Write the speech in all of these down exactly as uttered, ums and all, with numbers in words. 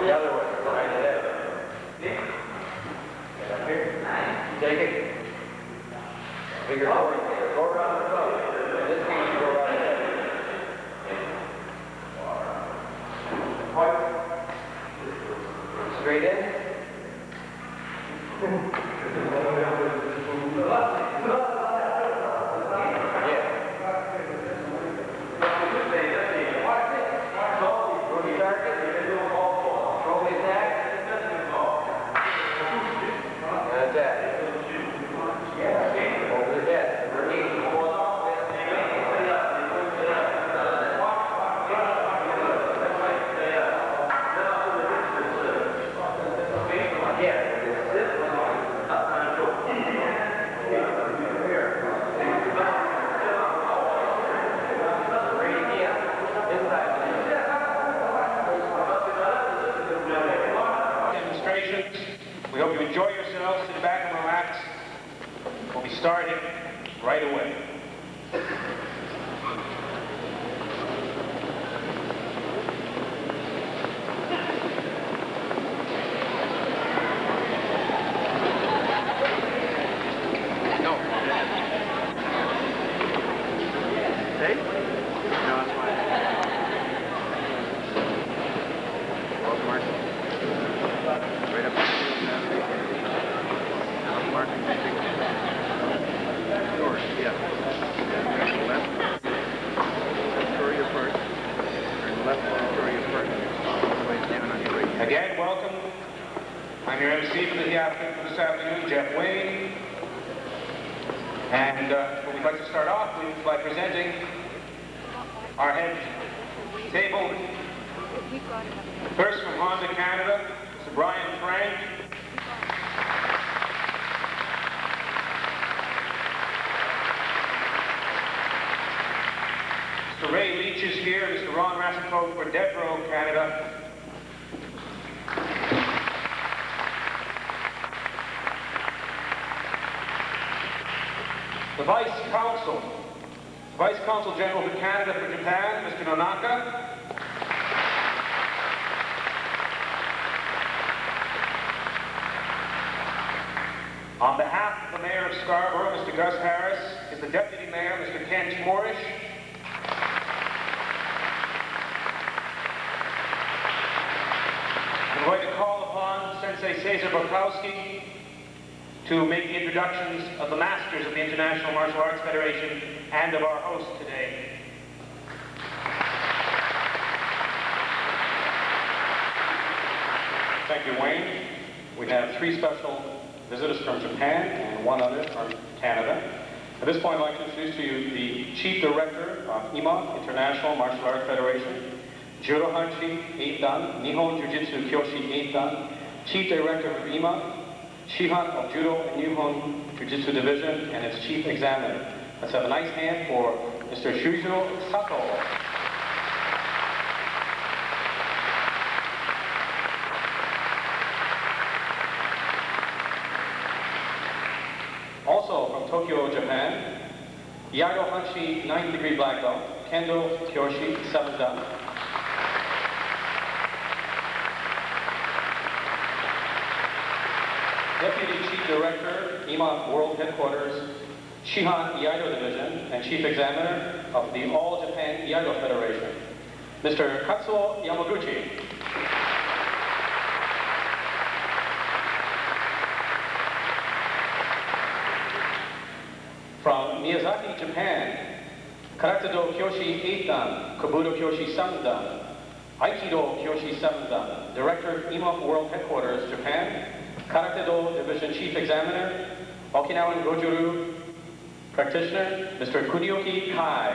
The other way, right ahead. Get up here. Take it. Bigger door. Go around the road. This case you go right ahead. Straight in. We hope you enjoy yourselves. Sit back and relax. We'll be starting right away. No. Hey? No, that's fine. Well, Mark. Right up. North, yeah. Turn left. Victoria Park. Turn left on Victoria Park. All the way down on your right. Again, welcome. I'm your M C for the afternoon for this afternoon, Jeff Wayne. And uh, we'd like to start off with by presenting our head table. First from Honda Canada, Mister Brian Frank. Mister Ray Leach is here, Mister Ron Rassencote for Debro, Canada. The Vice Consul, Vice Consul General for Canada for Japan, Mister Nonaka. On behalf of the Mayor of Scarborough, Mister Gus Harris, is the Deputy Mayor, Mister Kent Moorish. I'm going to call upon Sensei Cesar Bukowski to make the introductions of the Masters of the International Martial Arts Federation and of our host today. Thank you, Wayne. We have three special visitors from Japan and one other from Canada. At this point, I'd like to introduce to you the Chief Director of I M A, International Martial Arts Federation, Judohachi Eitan, Nihon Jiu-Jitsu Kyoshi Eitan, Chief Director of I M A, Shihan of Judo and Nihon Jiu-Jitsu Division, and its Chief Examiner. Let's have a nice hand for Mister Shujo Sato. Also from Tokyo, Japan, Iaido Hanshi, ninth degree black belt, Kendo Kyoshi, seventh dan. Deputy Chief Director, I M A World Headquarters, Shihan Iaido Division, and Chief Examiner of the All Japan Iaido Federation, Mister Katsuo Yamaguchi. From Miyazaki, Japan, Karate-do Kyoshi eighth dan, Kobudo Kyoshi seventh dan, Aikido Kyoshi seventh dan, Director I M A World Headquarters, Japan, Karate-do Division Chief Examiner, Okinawan Gojuru Practitioner, Mister Kunioki Kai.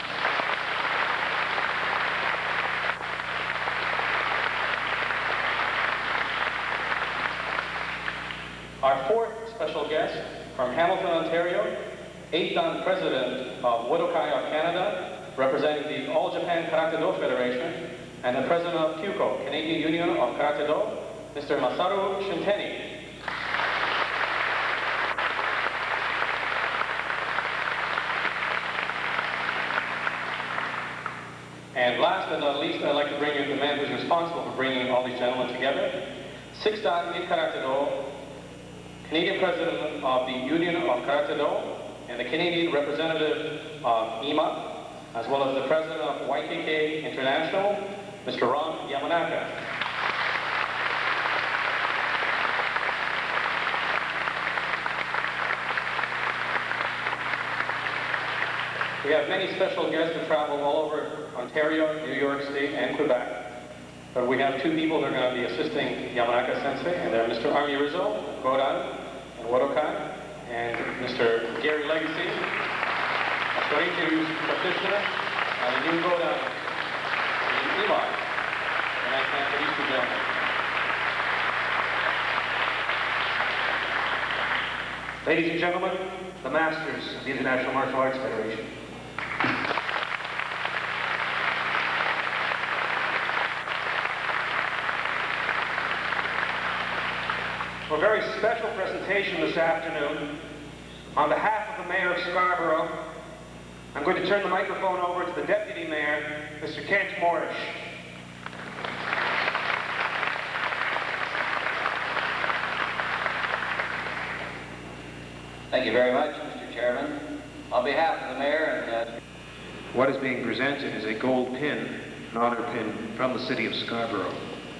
Our fourth special guest from Hamilton, Ontario, eighth dan President of Wodokai of Canada, representing the All Japan Karate-do Federation, and the President of Kyuko, Canadian Union of Karate-do, Mister Masaru Shinteni. And last but not least, I'd like to bring in the man who's responsible for bringing all these gentlemen together. Sixta Karate-do, Canadian President of the Union of Karate-do, and the Canadian representative of I M A, as well as the President of Y K K International, Mister Ron Yamanaka. We have many special guests who travel all over Ontario, New York State, and Quebec. But we have two people that are going to be assisting Yamanaka Sensei, and they're Mister Army Rizzo, Godan, and Wodokai, and Mister Gary Legacy, a Shorikiryu practitioner, and a new Godan, in I M A. And I thank for these two gentlemen. Ladies and gentlemen, the Masters of the International Martial Arts Federation. For a very special presentation this afternoon, on behalf of the Mayor of Scarborough, I'm going to turn the microphone over to the Deputy Mayor, Mister Kent Morrish. Thank you very much, Mister Chairman. On behalf of the Mayor and... Uh, What is being presented is a gold pin, an honor pin from the city of Scarborough.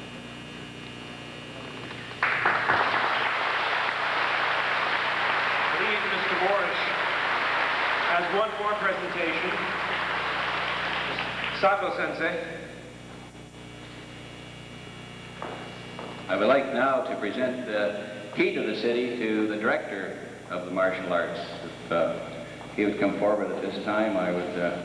Please, Mister Morrish, has one more presentation. Sato Sensei. I would like now to present the key to the city to the Director of the Martial Arts. If uh, he would come forward at this time, I would... Uh,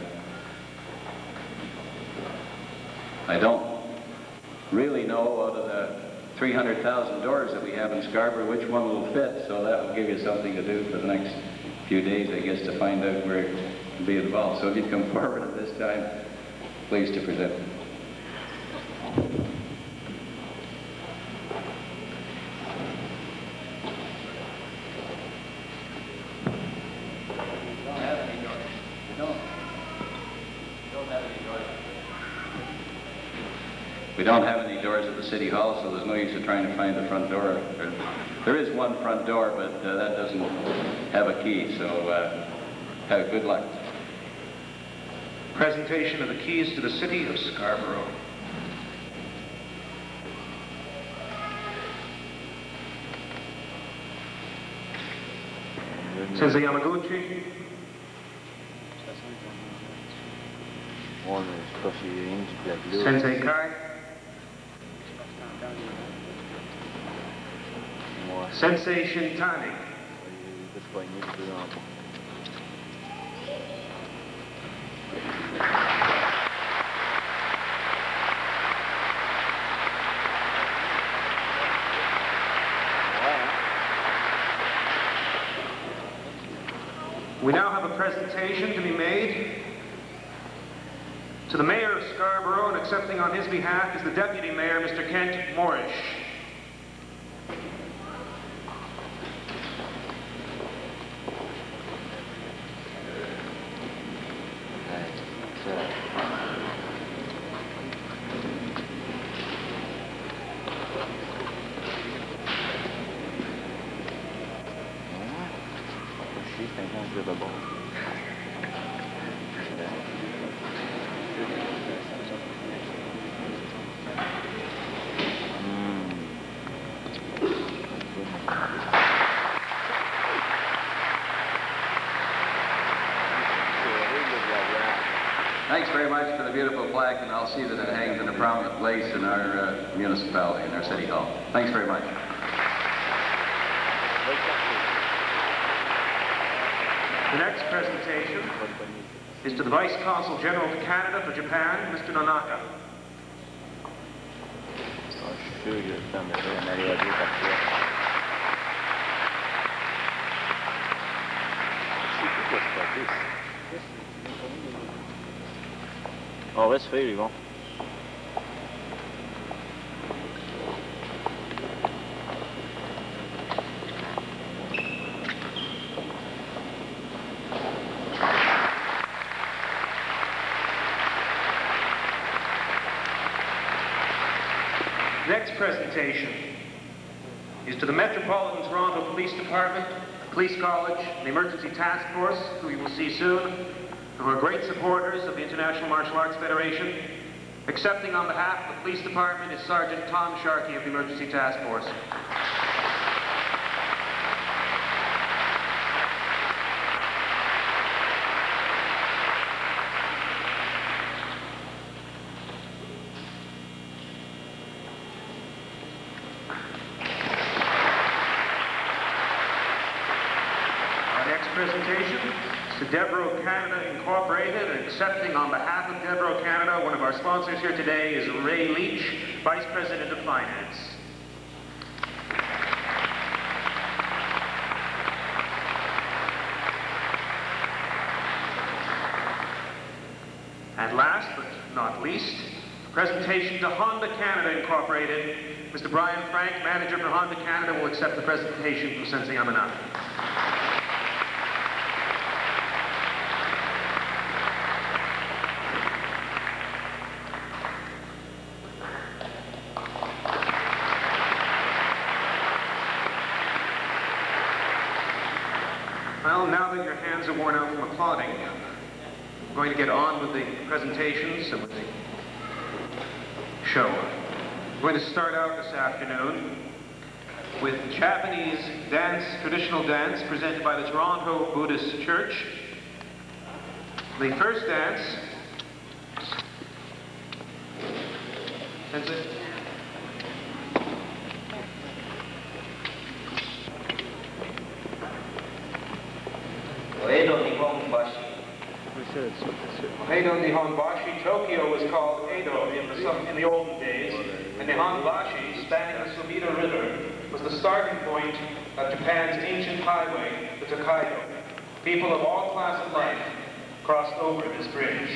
I don't really know out of the three hundred thousand doors that we have in Scarborough which one will fit, so that will give you something to do for the next few days, I guess, to find out where to be involved. So if you'd come forward at this time, pleased to present. We don't have any doors at the City Hall, so there's no use of trying to find the front door. There, there is one front door, but uh, that doesn't have a key, so uh, have good luck. Presentation of the keys to the city of Scarborough. Sensei Yamaguchi. Sensei Kai. Sensei Shintani. We now have a presentation to be made to the Mayor of Scarborough, and accepting on his behalf is the Deputy Mayor, Mister Kent Morrish. Thanks very much for the beautiful plaque, and I'll see that it hangs in a prominent place in our uh, municipality, in our City Hall. Thanks very much. The next presentation is to the Vice Consul General to Canada for Japan, Mister Nonaka. On va se faire, ils vont. Next presentation is to the Metropolitan Toronto Police Department, Police College, and the Emergency Task Force, who you will see soon, who are great supporters of the International Martial Arts Federation. Accepting on behalf of the Police Department is Sergeant Tom Sharkey of the Emergency Task Force. Presentation to Scarborough Canada Incorporated, and accepting on behalf of Scarborough Canada, one of our sponsors here today is Ray Leach, Vice President of Finance. And last but not least, presentation to Honda Canada Incorporated. Mister Brian Frank, Manager for Honda Canada, will accept the presentation from Sensei Yamanaka. Well, now that your hands are worn out from applauding, I'm going to get on with the presentations and with the show. I'm going to start out this afternoon with Japanese dance, traditional dance, presented by the Toronto Buddhist Church. The first dance, Sensei. Edo Nihon Bashi. Edo Nihon Bashi. Tokyo was called Edo in the, some, in the olden days, and Nihon Bashi, spanning the Sumida River, was the starting point of Japan's ancient highway, the Tokaido. People of all classes of life crossed over this bridge.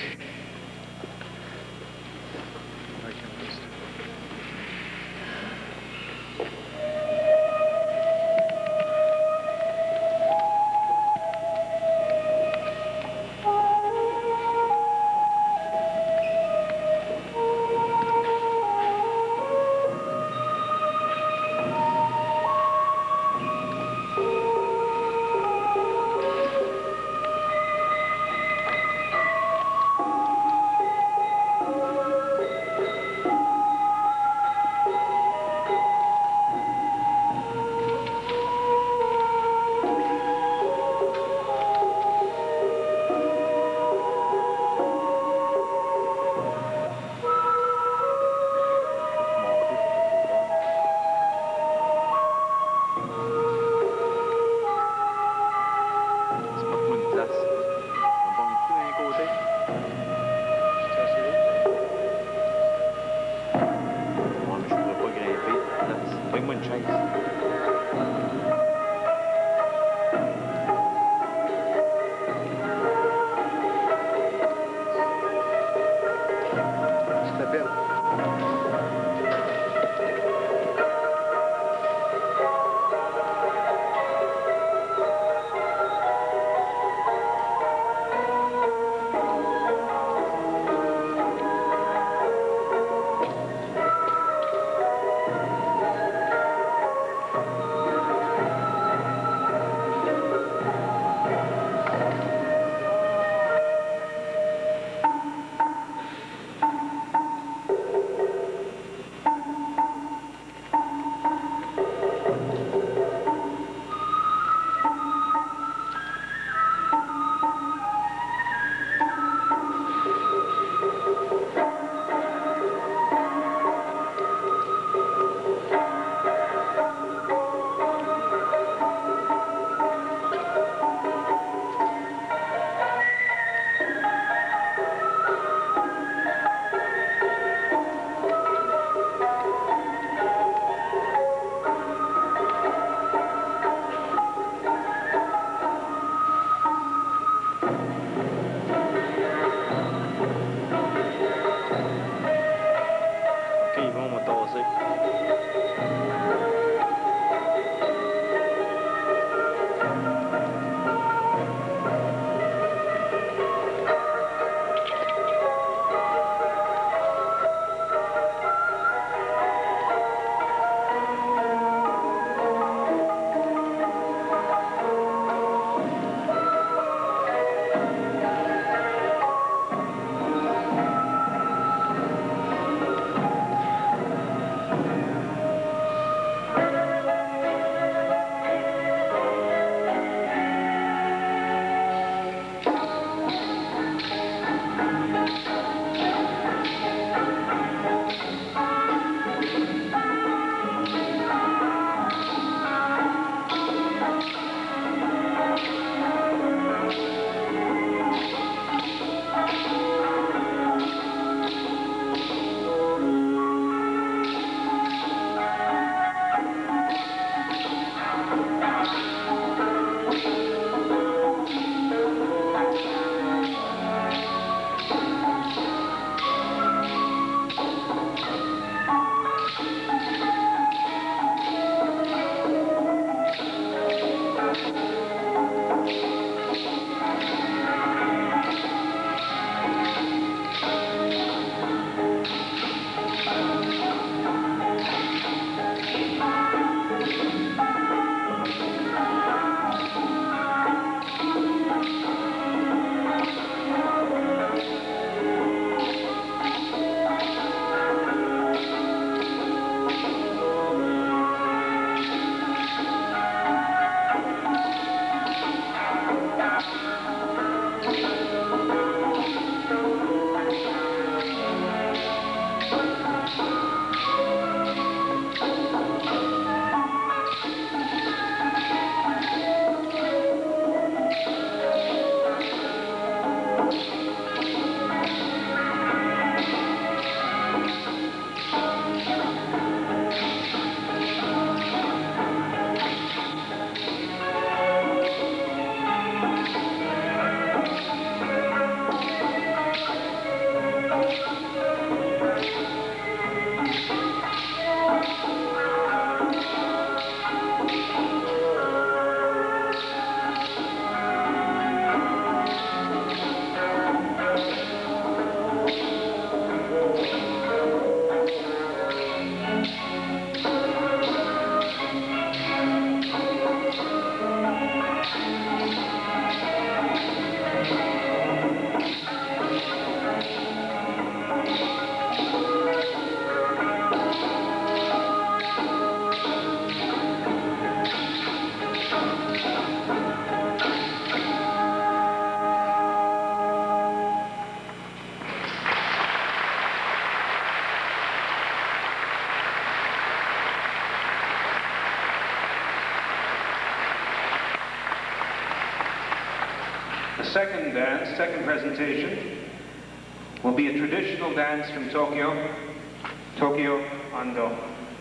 second dance, second presentation, will be a traditional dance from Tokyo, Tokyo Ando.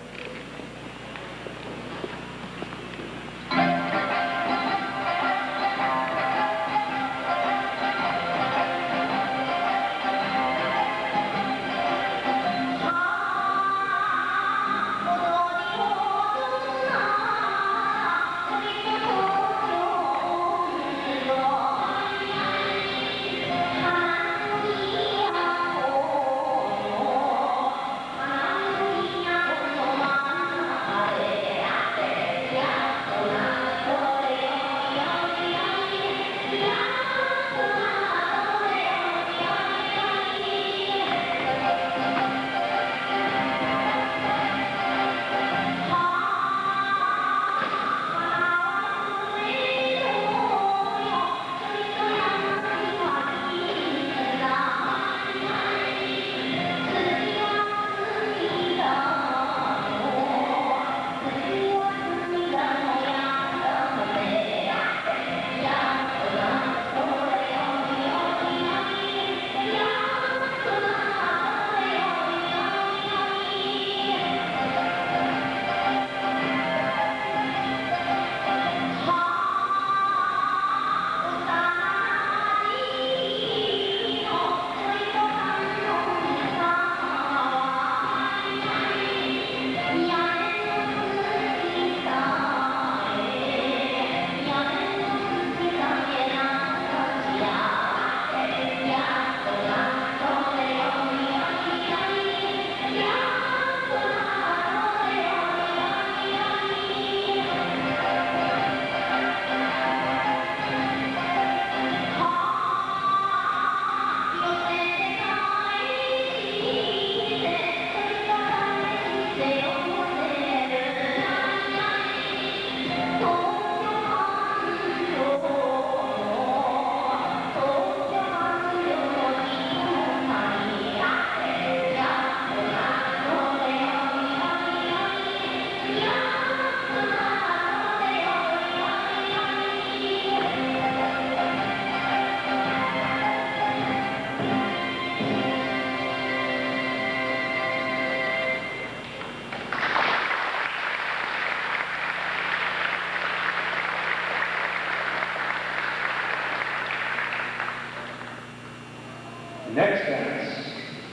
Next dance,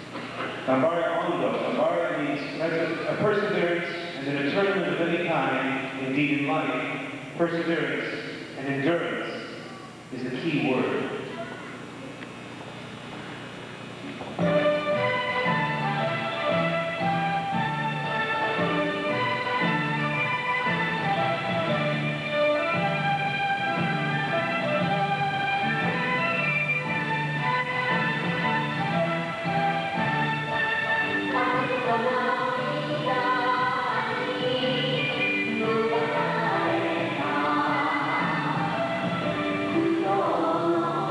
Scarborough Ontario. Scarborough means a perseverance and an atonement of any kind, indeed in life. Perseverance and endurance is the key word. Oh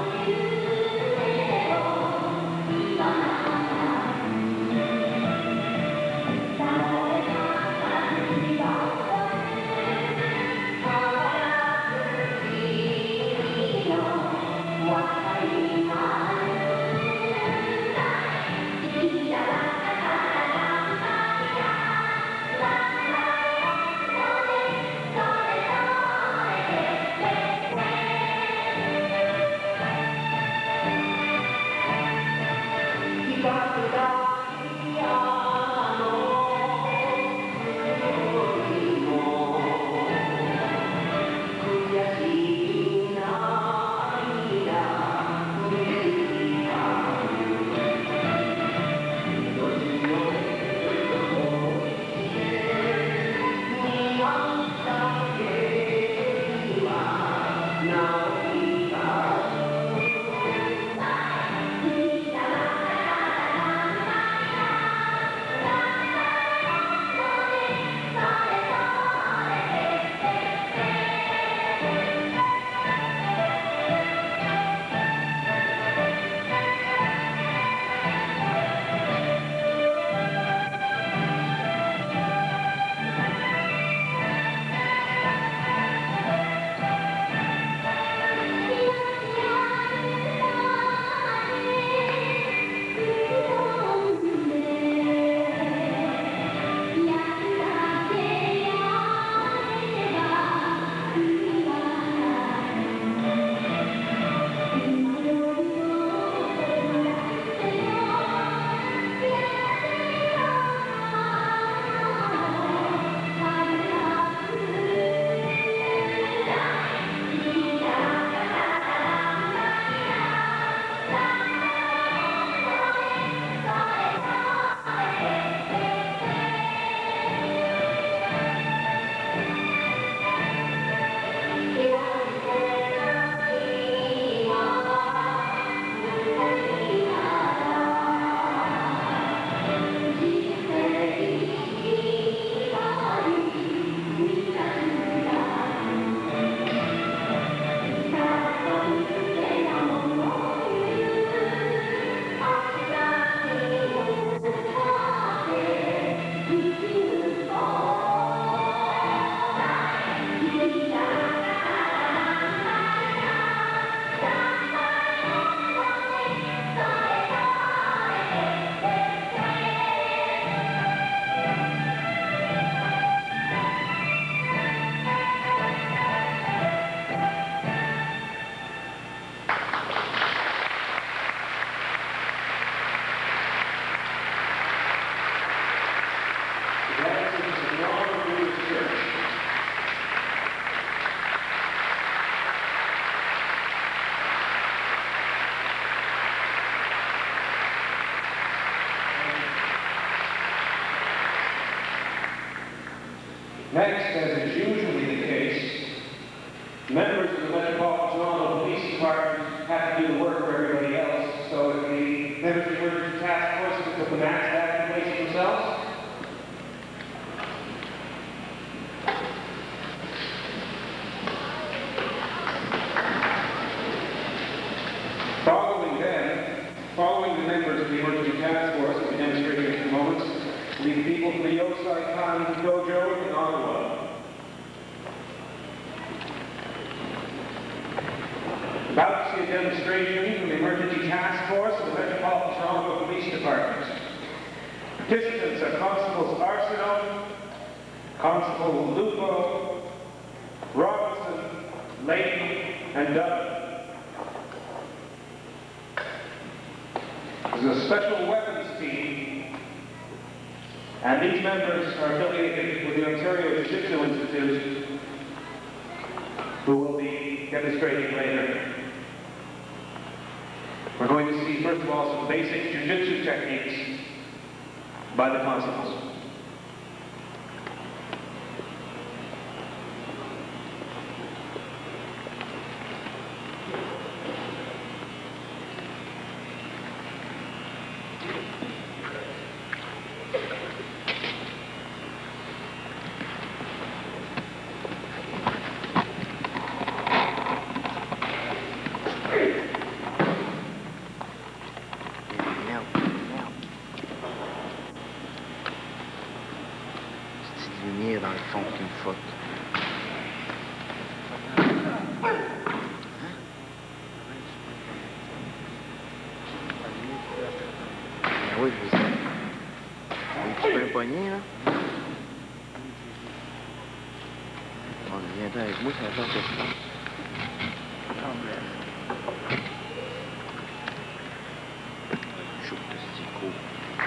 honor of this church. Next, as is usually the case, members of the Metropolitan Toronto Police Department have to do the work for everybody else, so if the members of the emergency task force can put the mats back in place themselves. Following them, following the members of the emergency task force that we demonstrated in a few moments, will be the people from the Yosai Khan Dojo in Ottawa. About to see a demonstration from the Emergency Task Force of the Metropolitan Toronto Police Department. Participants are Constables Arsenault, Constable Lupo, Robinson, Layton, and Dudley. This is a special weapons team, and these members are affiliated with the Ontario Jiu-Jitsu Institute, who will be demonstrating later. We're going to see, first of all, some basic jiu-jitsu techniques by the constables. Dans le fond, c'est une faute. Ben oui, je sais. Un petit peu poignet, là. Bon, viens avec moi, ça va faire que je pense. Chaud, c'est cool.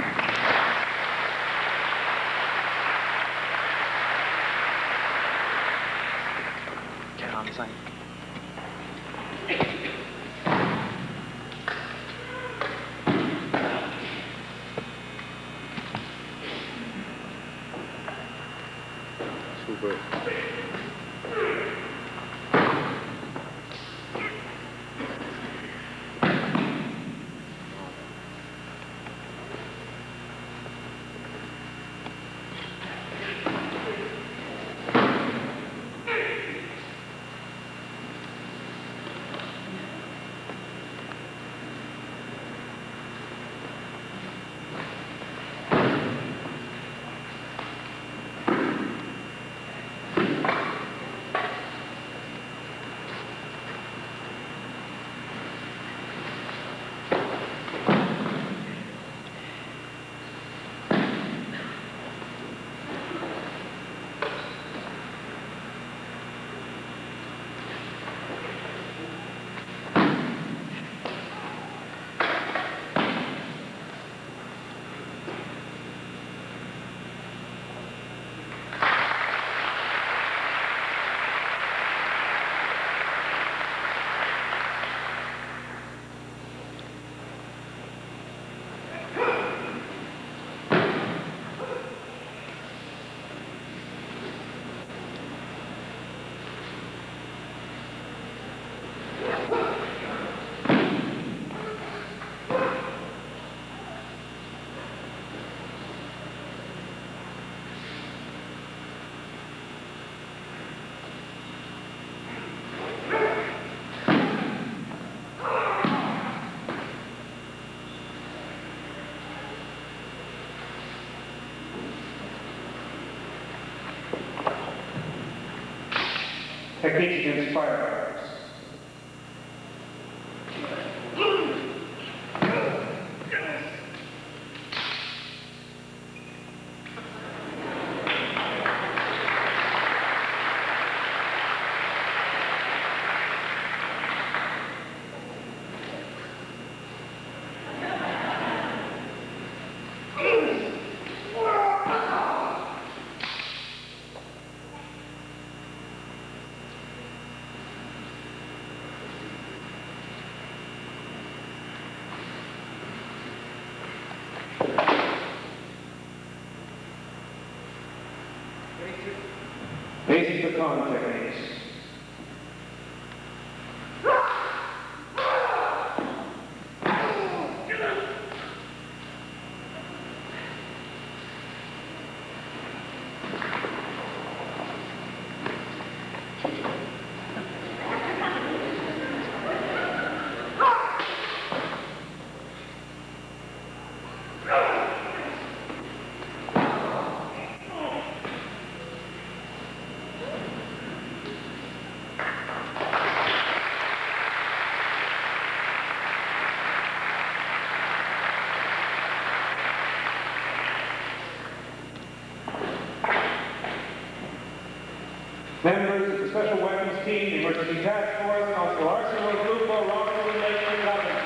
quarante-cinq. Super. Techniques against firearms. Con techniques. Members of the Special Weapons Team, the Emergency Task Force, Constable Arsenal, Grupo, Rockville, and Lakeland Government.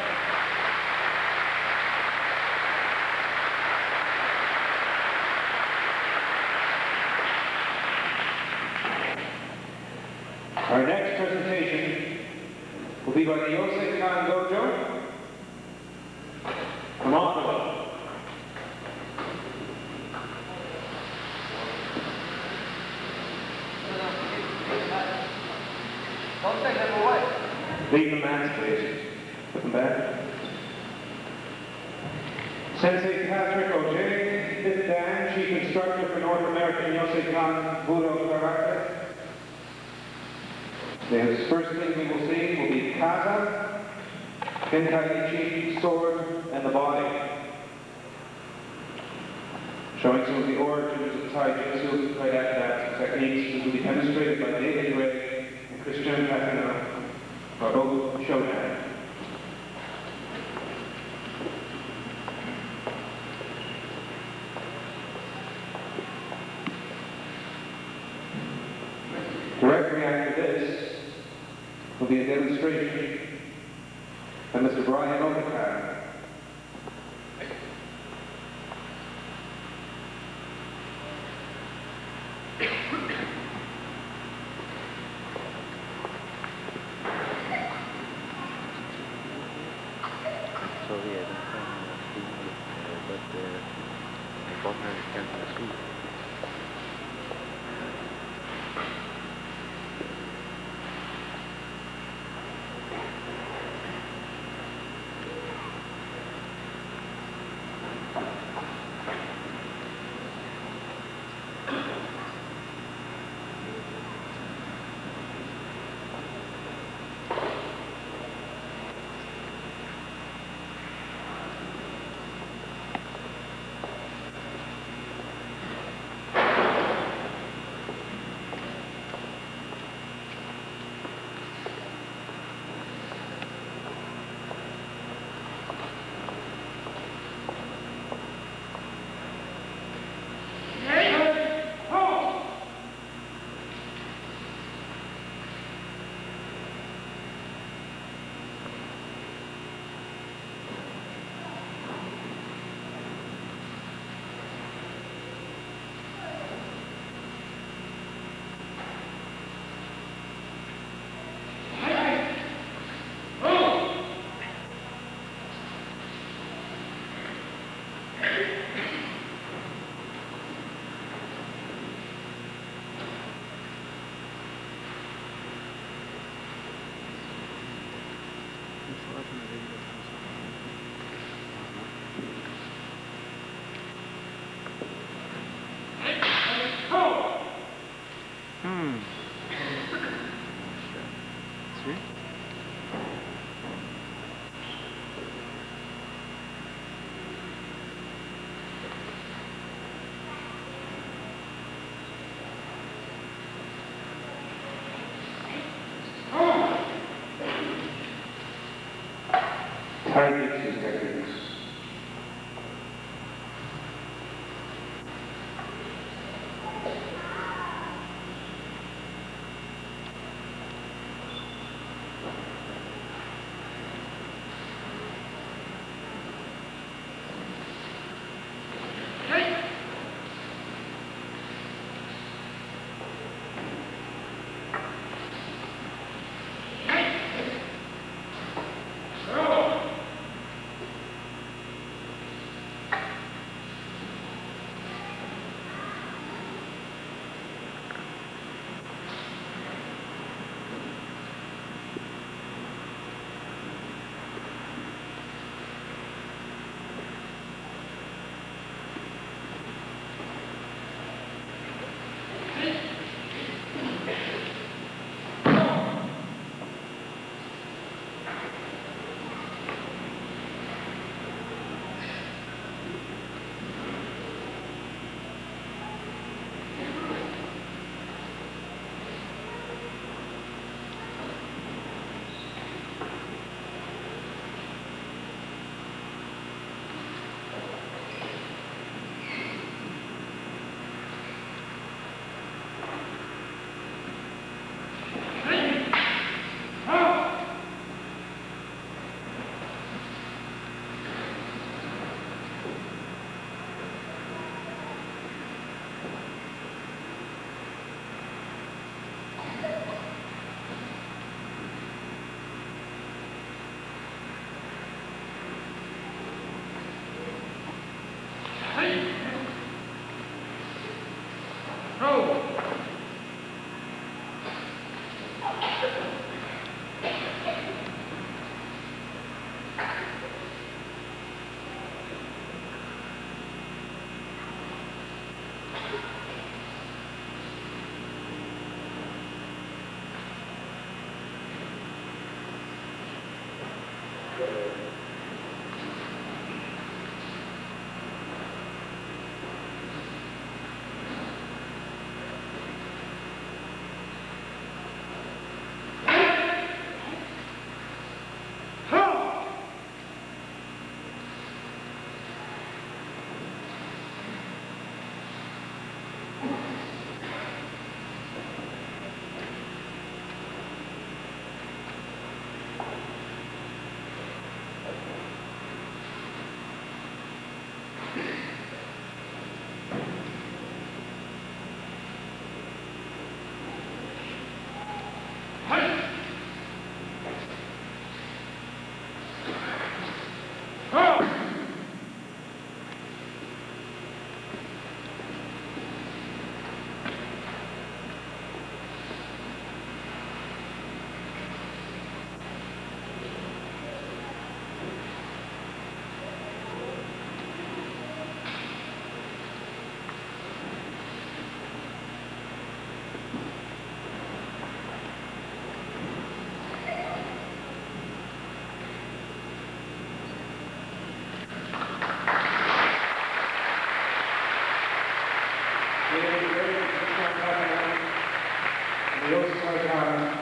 Our next presentation will be by the Yosei Khan Dojo from Ottawa. Leave the mats, please. Put them back. Sensei Patrick O'Jay, fifth Dan, Chief Instructor for North American Yosekan Budo Karate. His first thing we will see will be kata, Tenkaichi, sword, and the body. Showing some of the origins of taijutsu, right after that, techniques. This will be demonstrated by David Gray and Christian Patino. Robo Showdown. Directly after this will be a demonstration by Mister Brian Overcast. Sorry, I don't find uh, but uh, my partner can't see. Hmm. See? Taijutsu techniques.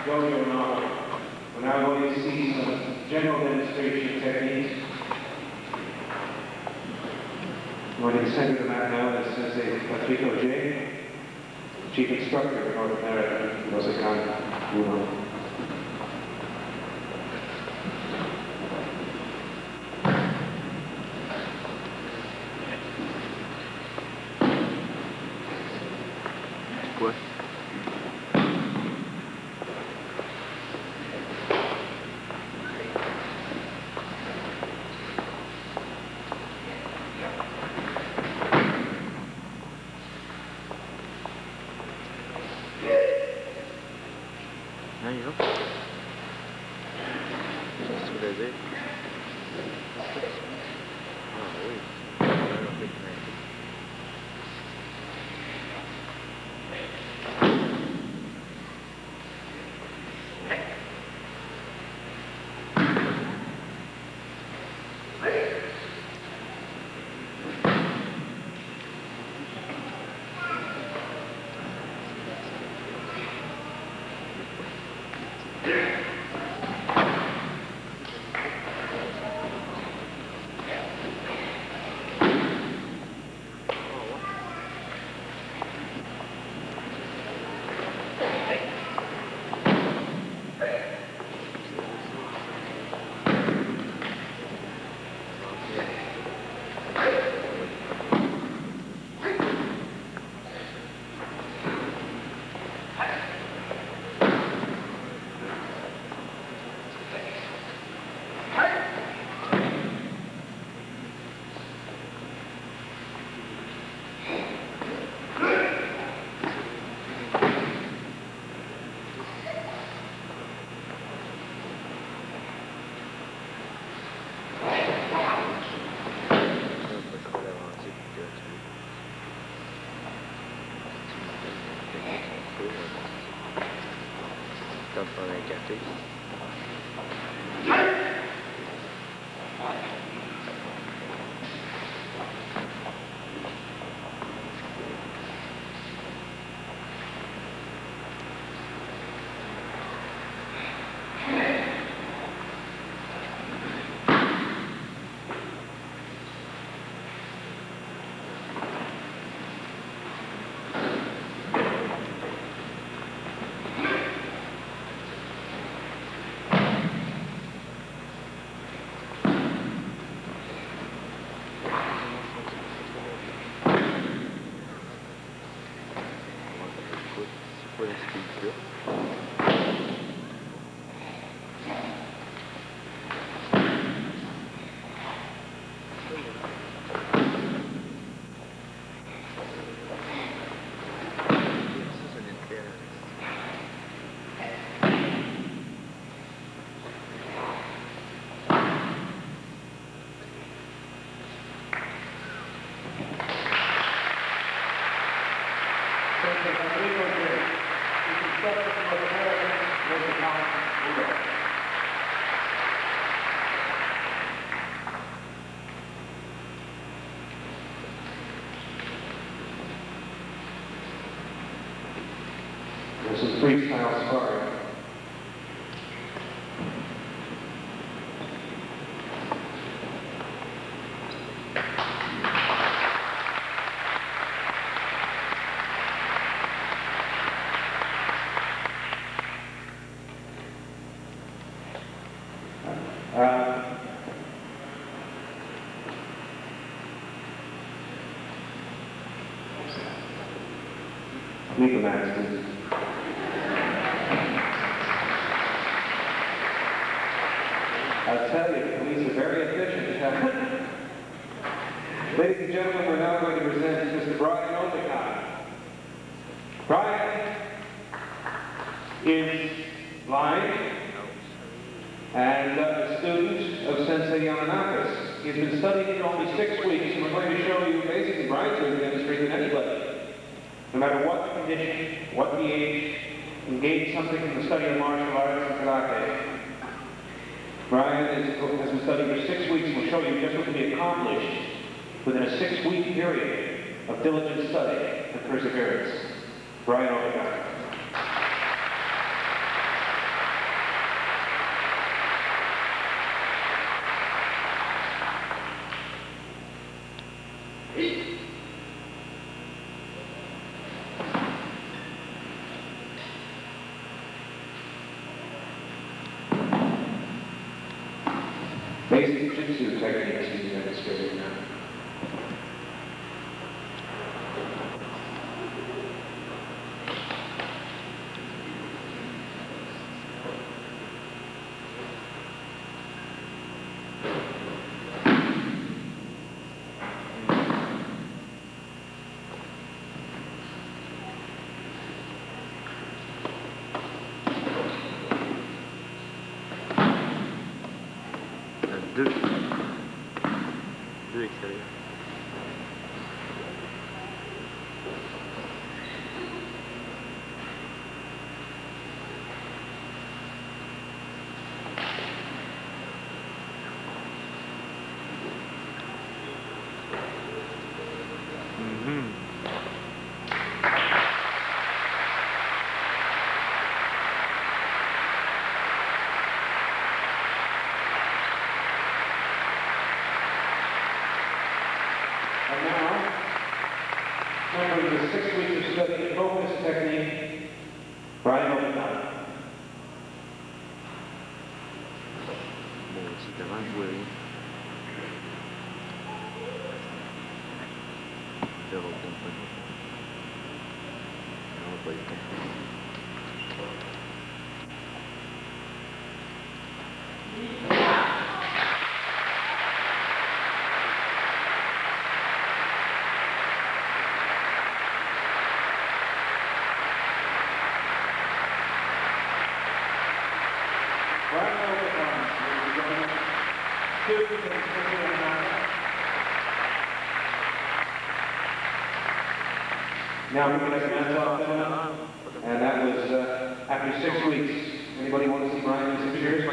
yo-yo novel. We're now going to see some general demonstration techniques. I'm going to the center of the map now that says a Patrico J, Chief Instructor in North America, Rosakan Uno. What? Aí, ó. Isso deve. Ah, oi. Agora não tem que ver. Stop on a café. Por esse vídeo. This is freestyle sparring. Uh, leave the mask, please. I'll tell you, the police are very efficient. Ladies and gentlemen, we're now going to present Mister Brian Otakon. Brian is blind and uh, a student of Sensei Yamanaka's. He's been studying for only six weeks, and we're going to show you basically Brian's going to demonstrate that anybody, no matter what the condition, what the age, can gain something from the study of martial arts and karate. Brian is, has been studying for six weeks and will show you just what can be accomplished within a six-week period of diligent study and perseverance. Brian Otakon. Basic jiu-jitsu techniques being demonstrated now. Deux. Deux extérieurs. Mhm. And now, remember the six weeks of study of focus technique, right over time. Bon, si t'as vingt joué, oui. Je vais reprendre. Non, on va pas y aller. Now we're going to have off them, and that was uh, after six weeks. Anybody want to see Brian in six years?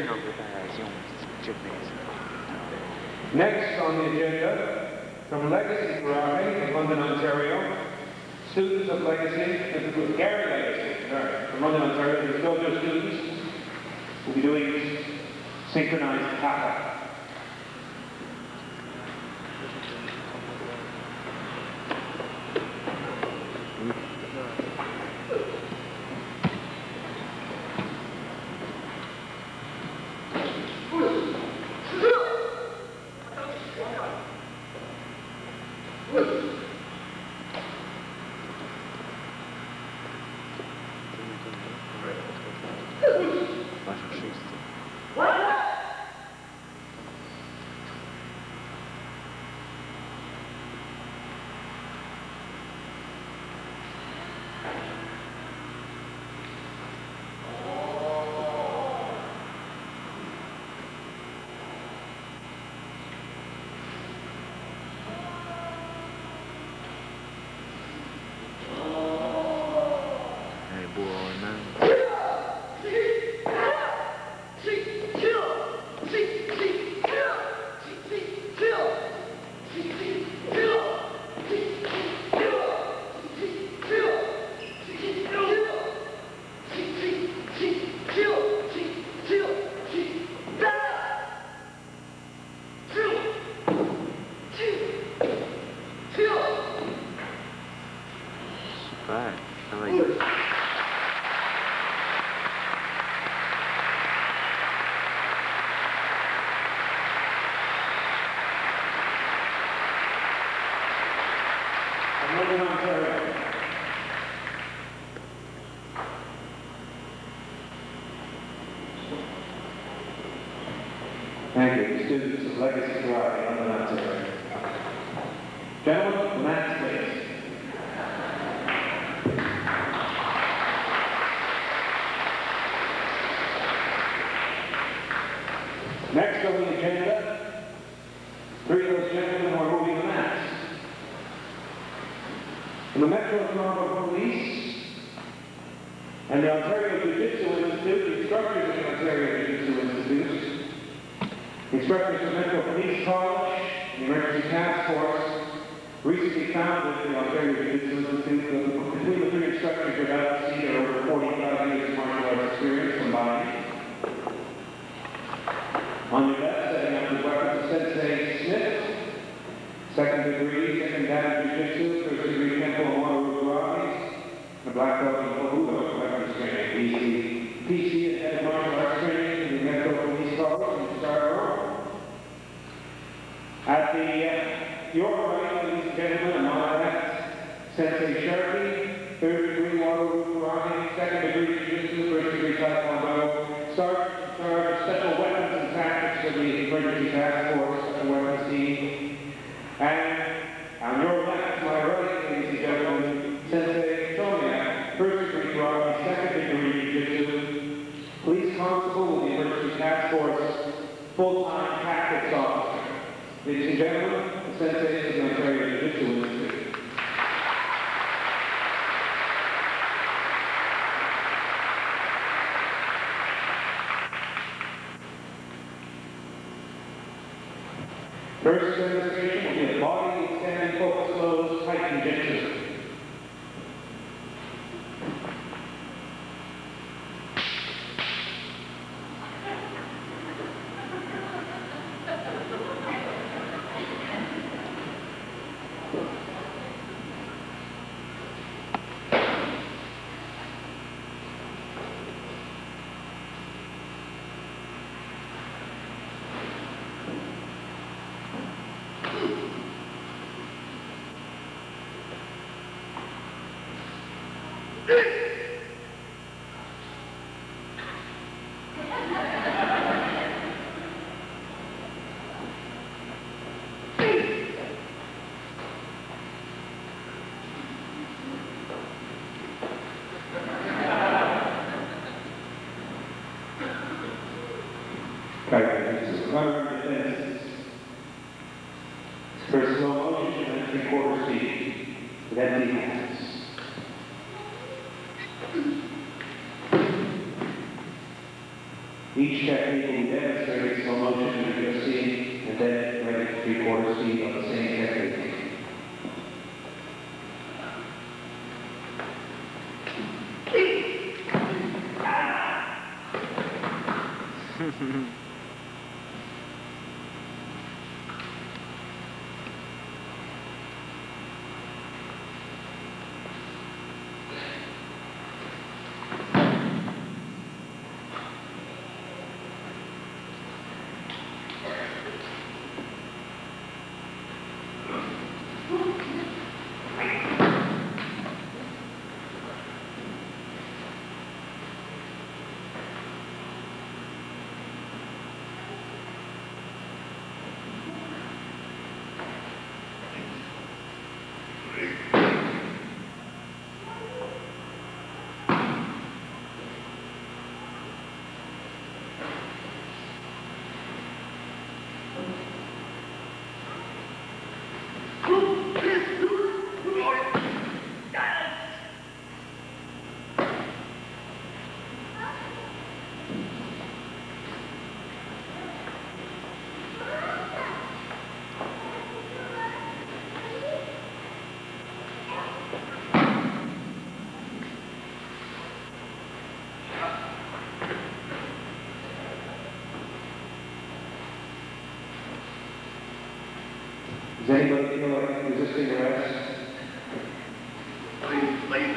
Next on the agenda, from Legacy Karate in London, Ontario, students of Legacy, uh, Gary Legacy, sorry, from London, Ontario, the dojo students will be doing synchronized kata. Right, I like it. I'm London, Ontario. Thank you, students of Legacy Karate, London, Ontario. Gentlemen, the mats, please. Next on the agenda, three of those gentlemen who are moving the mats. From the Metro Scarborough Police and the Ontario Jiu-Jitsu Institute, the instructors of the Ontario Jiu-Jitsu Institute, the instructors of Metro Police College, the Emergency Task Force, recently founded the Ontario Jiu-Jitsu Institute. Between the three instructors you're about to see, there are over forty-five years of martial arts experience combined. On your left, setting up the weapons, Sensei Smith, second degree, second Sensei Sharkey, third degree Waterloo Karate, second degree Jiu-Jitsu, first degree Taekwondo, Sergeant in charge of Special Weapons and Tactics of the Emergency Task Force, Special Weapons Team. And on your left, my right, ladies and gentlemen, Sensei Tonya, first degree Karate, second degree Jiu-Jitsu, Police Constable with the Emergency Task Force, full-time Tactics Officer. Ladies and gentlemen, the Sensei of the Ontario Jiu-Jitsu Institute. First demonstration will be a body and standing focus close tight jiu-jitsu. For slow motion and three-quarter speed with empty hands. Each technique will be demonstrated slow motion with your speed and then ready three-quarter speed on the same technique. Does anybody feel like resisting arrest? Please, please.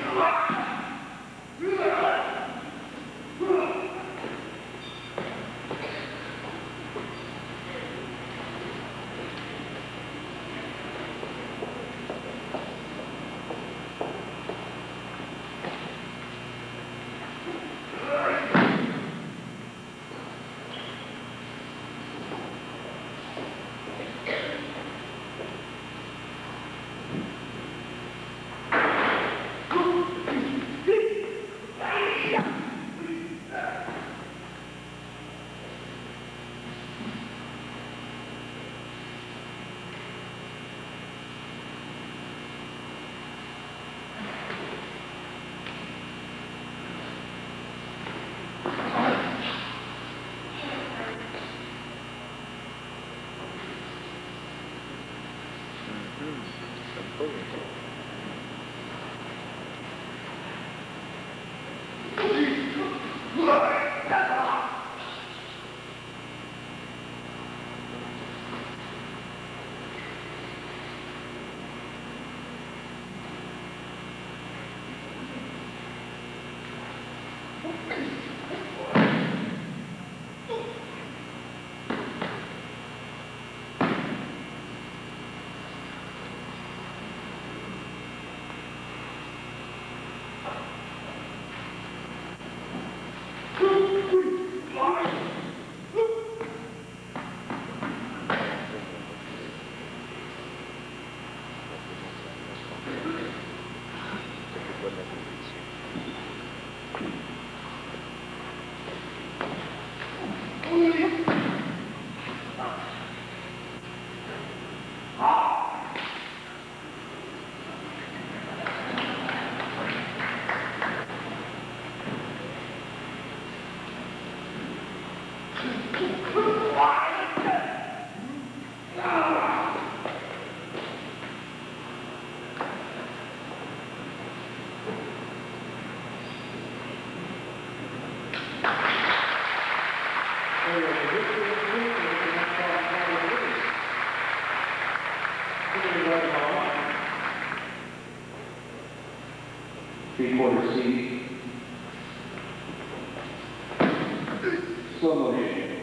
Three-quarter C. Slow motion.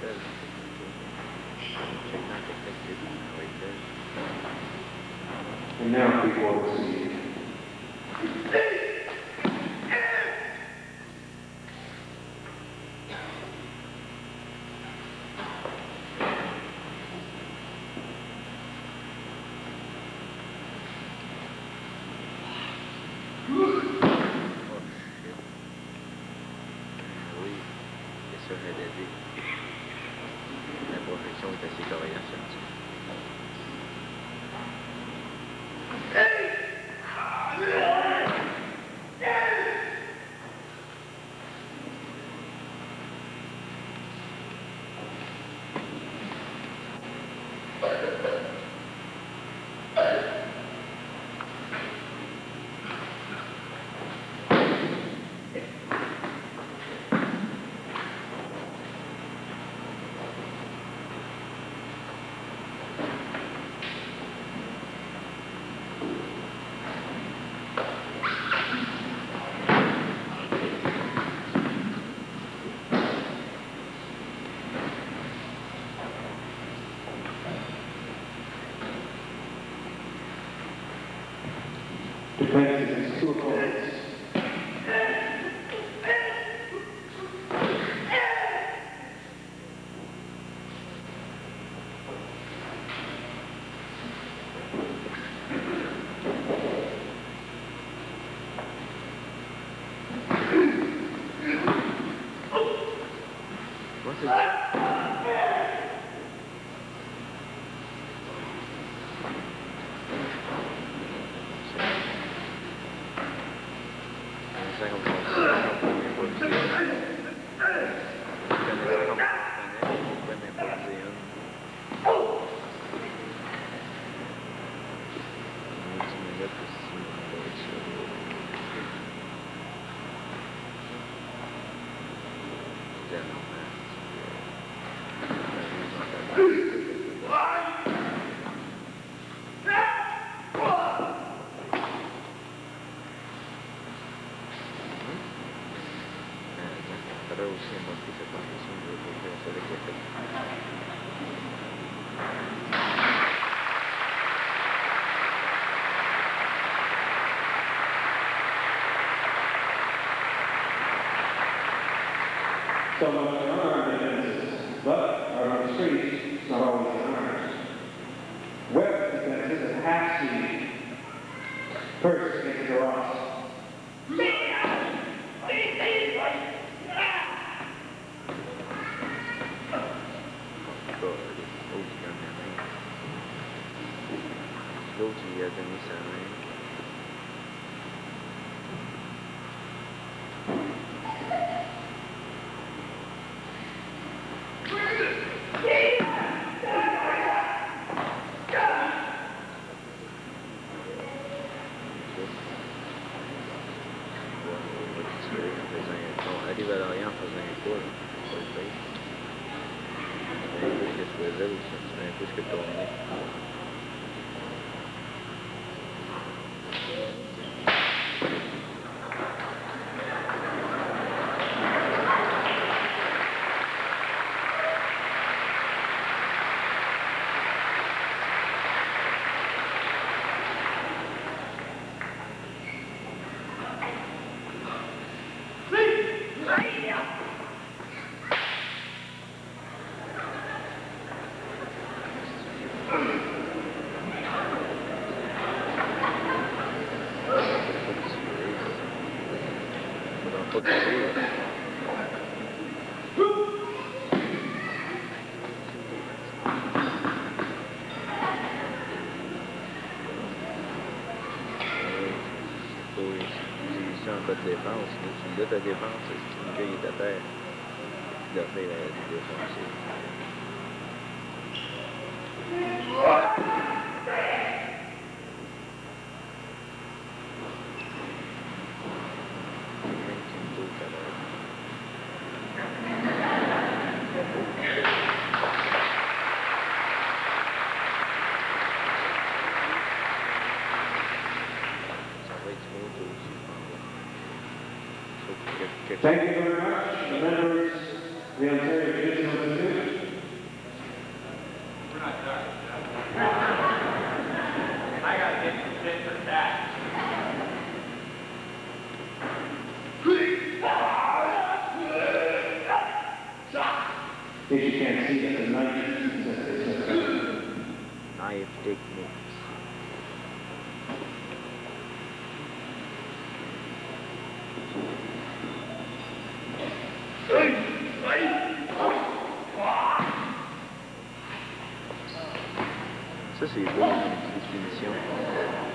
And now three-quarter C. Defenses is two opponents. What's it? So much for unarmed defenses, but are on the streets, it's not always unarmed. Web defenses at half speed. First, get to the rocks. Thank you. pas de courir. Oui, c'est en cas de défense. Tu me dis ta défense, c'est une cueille est à terre. Il a fait la défense. Thank you very much, the members of the Ontario Jiu-Jitsu Institute. We're not done. I gotta get some fit for that. In case you can't see that the knife Knife techniques. Ça, c'est beau, les finitions.